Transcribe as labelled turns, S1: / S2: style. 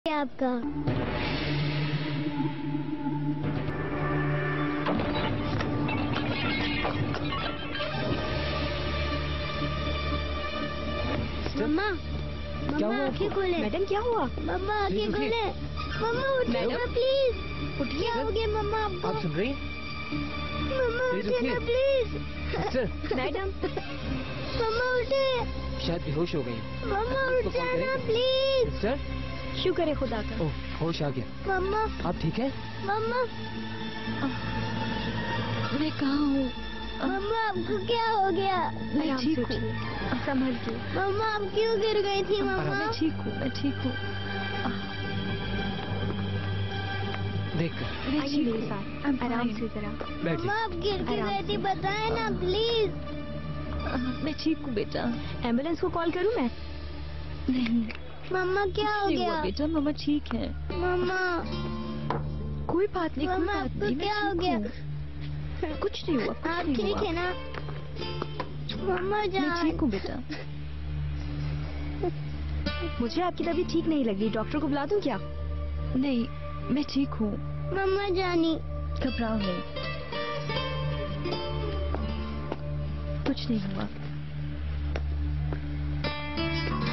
S1: आपका मम्मा मम्मा आँखें खोले।
S2: मैडम क्या हुआ?
S1: मम्मा आँखें खोले। मम्मा उठिए ना प्लीज। उठिए। क्या हो गया मम्मा आपको?
S3: आप सुन रही?
S1: मम्मा उठिए ना प्लीज।
S2: मैडम
S1: मम्मा उठे।
S3: शायद बेहोश हो गई।
S1: मम्मा उठ जाए ना प्लीज।
S3: सर
S2: शुक्र है खुदा का।
S3: ओह होश आ गया।
S1: मम्मा
S3: आप ठीक है?
S1: मम्मा
S2: मैं कहाँ हूँ?
S1: मम्मा आपको क्या हो गया?
S2: मैं ठीक हूँ। संभल के।
S1: मम्मा आप क्यों गिर गई थी मम्मा?
S2: मैं ठीक हूँ, मैं ठीक हूँ।
S3: देख कर
S2: मैं ठीक हूँ। आराम से जरा
S3: बैठ
S1: मम्मा
S3: जा।
S1: आप गिर के गई थी, बताए ना प्लीज।
S2: मैं ठीक हूँ बेटा। एम्बुलेंस को कॉल करूँ मैं? नहीं
S1: मम्मा क्या हो गया?
S2: बेटा मम्मा ठीक है।
S1: मम्मा
S2: कोई बात नहीं।
S1: मम्मा आपको क्या हो गया?
S2: कुछ नहीं हुआ।
S1: आप ठीक है ना? मम्मा
S2: मैं
S1: जान।
S2: ठीक हूँ बेटा। मुझे आपकी तबीयत ठीक नहीं लग रही, डॉक्टर को बुला दूं क्या? नहीं मैं ठीक हूँ।
S1: मम्मा जानी।
S2: घबराओ नहीं, कुछ नहीं हुआ।